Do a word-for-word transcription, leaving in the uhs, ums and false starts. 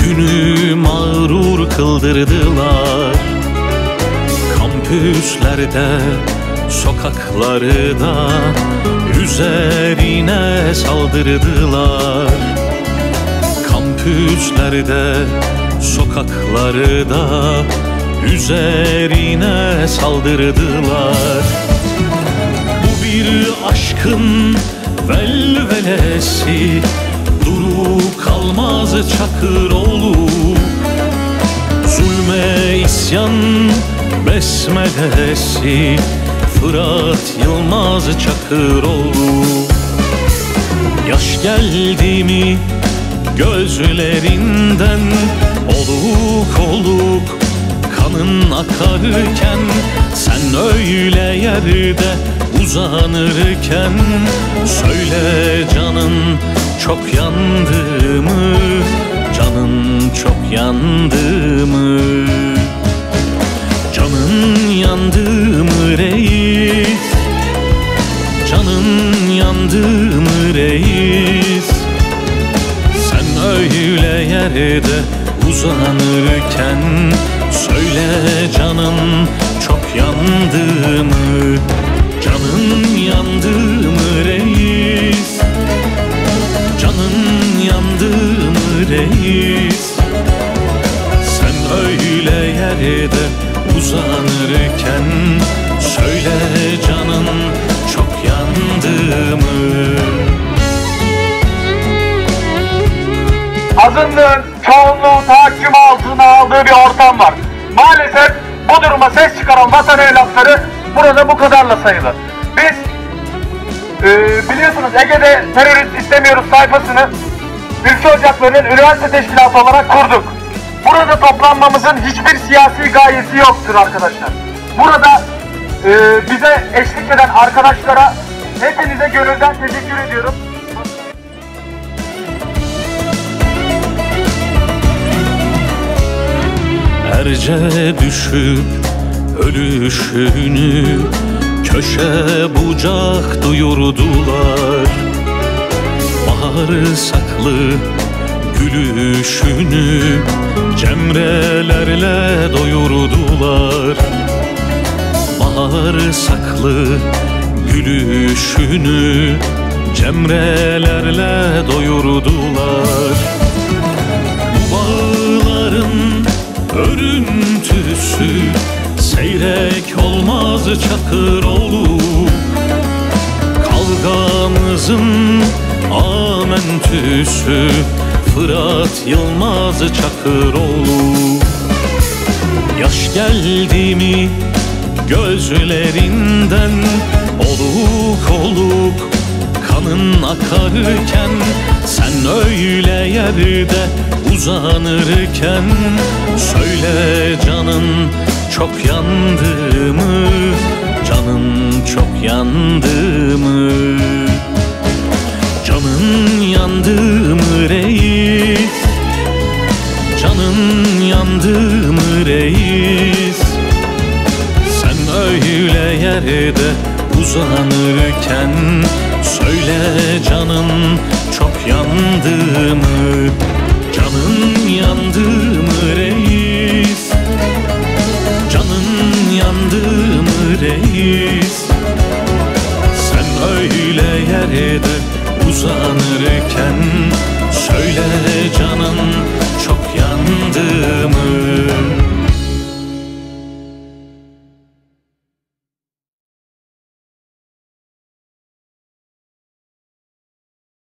günü mağrur kıldırdılar. Kampüslerde, sokaklarda üzerine saldırdılar. Kampüslerde, sokaklarda üzerine saldırdılar. Bu bir aşkın velvelesi, duru kalmaz Çakıroğlu. Zulme isyan besmelesi, Fırat Yılmaz Çakıroğlu. Yaş geldi mi gözlerinden, oluk oluk kanın akarken, sen öyle yerde uzanırken, söyle canın çok yandı mı, canın çok yandı mı? Canın yandı mı reis, canın yandı mı reis? Sen öyle yerde uzanırken, söyle canın çok yandı mı? Canın yandı mı reis? Canın yandı mı reis? Sen öyle yerde uzanırken, söyle canın çok yandı mı? Azınlığın çoğunluğu tahakküm altına aldığı bir ortam var. Maalesef bu duruma ses çıkaran vatan evlatları burada bu kadarla sayılı. Biz e, biliyorsunuz Ege'de terörist istemiyoruz sayfasını Ülke Ocakları'nın üniversite teşkilatı olarak kurduk. Burada toplanmamızın hiçbir siyasi gayesi yoktur arkadaşlar. Burada e, bize eşlik eden arkadaşlara hepinize gönülden teşekkür ediyorum. Erce düşüp ölüşünü köşe bucak duyurdular. Bağırsaklı gülüşünü cemrelerle doyurdular. Bağırsaklı gülüşünü cemrelerle doyurdular. Bağların örüntüsü seyrek olmaz Çakıroğlu. Kavgamızın amentüsü Fırat Yılmaz Çakıroğlu. Yaş geldi mi gözlerinden, oluk oluk kanın akarken, sen öyle yerde uzanırken, söyle canın çok yandı mı, canın çok yandı mı? Canın yandı mı reis, canın yandı mı reis? Sen öyle yerde uzanırken, söyle canın çok yandı mı?